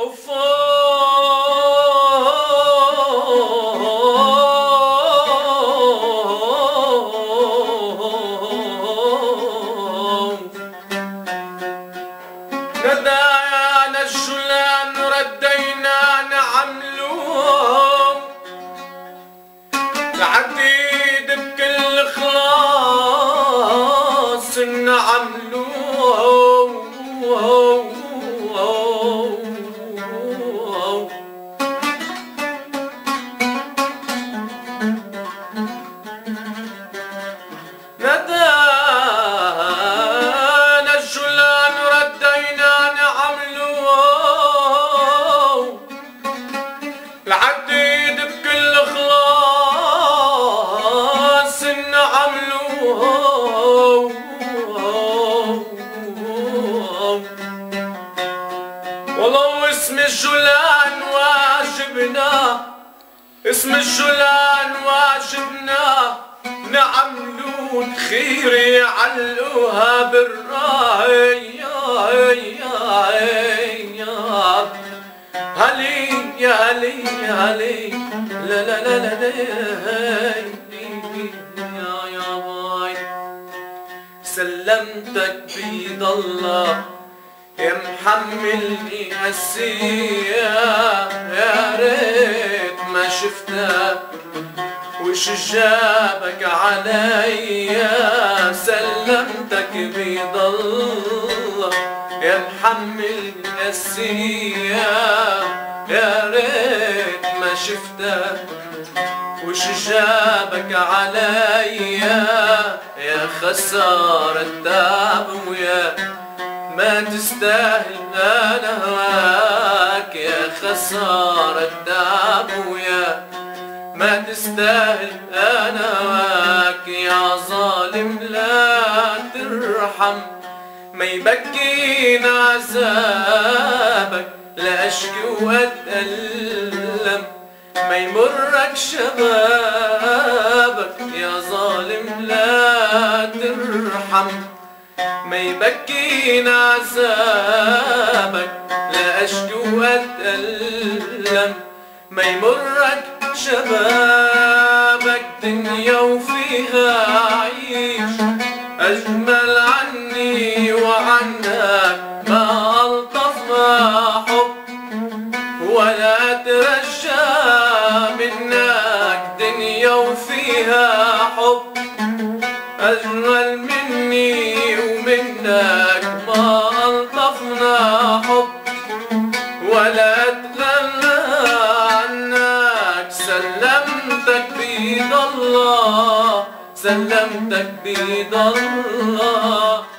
ندانا الجولان ردينا نعملوه العديد بكل خلاص نعملوه ندانا الجولان ردينا نعملوه العديد بكل خلاص نعملوه والله اسم الجولان واجبنا، اسم الجولان واجبنا نعملو خير يعلقوها بالراي. هلي يا هلي يا هلي لا لا لا لا يا باي سلمتك بيد الله يا محملني هالسيا، يا ريت ما شفتك وش جابك عليا. سلمتك بيد الله يا محملني هالسيا، يا ريت ما شفتك وش جابك عليا. يا خسارة التعب ويا ما تستاهل انا هواك، يا خسارة التعب ويا ما تستاهل انا هواك. يا ظالم لا ترحم ما يبكينا عذابك، لا اشكي واتألم ما يمرك شبابك. يا ظالم لا ترحم ما يبكينا عذابك، لا اشكي واتألم ما يمرك شبابك. دنيا وفيها عيش أجمل عني وعنك، ما ألطف ما حب ولا أترجى منك. دنيا وفيها حب أجمل مني ومنك، ما ألطفنا حب ولا أتغنى عنك. سلمتك بيد الله، سلمتك بيد الله.